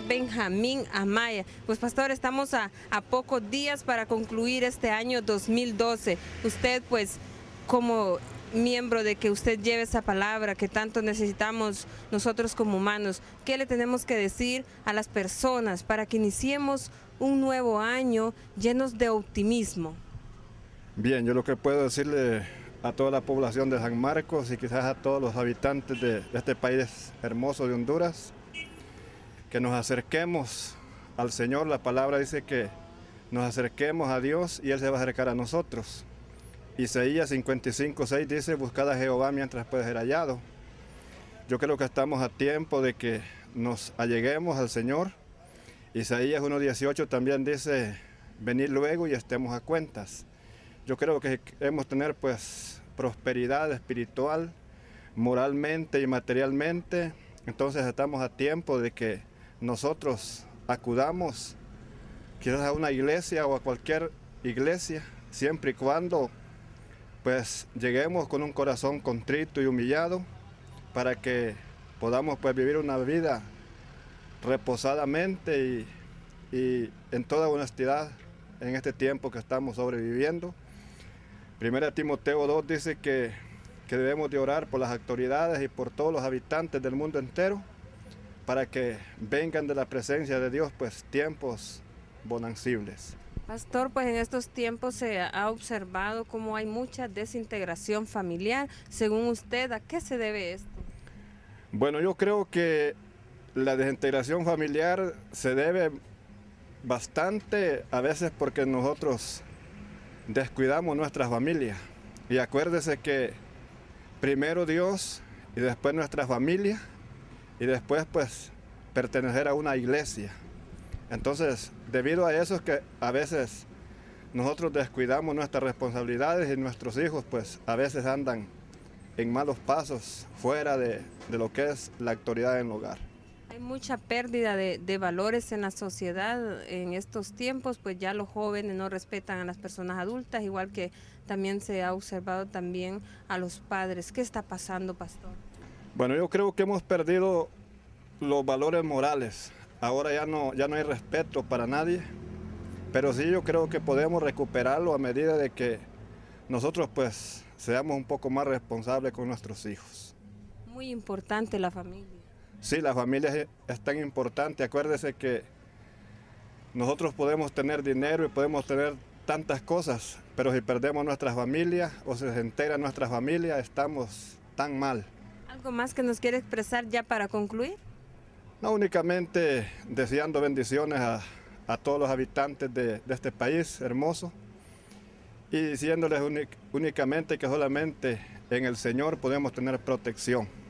Benjamín Amaya. Pues pastor, estamos a pocos días para concluir este año 2012. Usted pues como miembro de que usted lleve esa palabra que tanto necesitamos nosotros como humanos, ¿qué le tenemos que decir a las personas para que iniciemos un nuevo año llenos de optimismo? Bien, yo lo que puedo decirle a toda la población de San Marcos y quizás a todos los habitantes de este país hermoso de Honduras, que nos acerquemos al Señor. La palabra dice que nos acerquemos a Dios y Él se va a acercar a nosotros. Isaías 55:6 dice: buscad a Jehová mientras puede ser hallado. Yo creo que estamos a tiempo de que nos alleguemos al Señor. Isaías 1:18 también dice: venid luego y estemos a cuentas. Yo creo que queremos tener pues prosperidad espiritual, moralmente y materialmente. Entonces estamos a tiempo de que nosotros acudamos quizás a una iglesia o a cualquier iglesia, siempre y cuando pues lleguemos con un corazón contrito y humillado, para que podamos pues vivir una vida reposadamente y en toda honestidad en este tiempo que estamos sobreviviendo. Primera Timoteo 2 dice que debemos de orar por las autoridades y por todos los habitantes del mundo entero, para que vengan de la presencia de Dios pues tiempos bonancibles. Pastor, pues en estos tiempos se ha observado cómo hay mucha desintegración familiar. Según usted, ¿a qué se debe esto? Bueno, yo creo que la desintegración familiar se debe bastante a veces porque nosotros descuidamos nuestra familia. Y acuérdese que primero Dios y después nuestra familia y después pues pertenecer a una iglesia. Entonces, debido a eso es que a veces nosotros descuidamos nuestras responsabilidades y nuestros hijos pues a veces andan en malos pasos fuera de lo que es la autoridad en el hogar. Hay mucha pérdida de valores en la sociedad en estos tiempos, pues ya los jóvenes no respetan a las personas adultas, igual que también se ha observado también a los padres. ¿Qué está pasando, pastor? Bueno, yo creo que hemos perdido los valores morales. Ahora ya no hay respeto para nadie, pero sí yo creo que podemos recuperarlo a medida de que nosotros pues seamos un poco más responsables con nuestros hijos. Muy importante la familia. Sí, la familia es tan importante. Acuérdese que nosotros podemos tener dinero y podemos tener tantas cosas, pero si perdemos nuestra familia o se desintegra nuestra familia, estamos tan mal. ¿Algo más que nos quiere expresar ya para concluir? No, únicamente deseando bendiciones a todos los habitantes de este país hermoso y diciéndoles únicamente que solamente en el Señor podemos tener protección.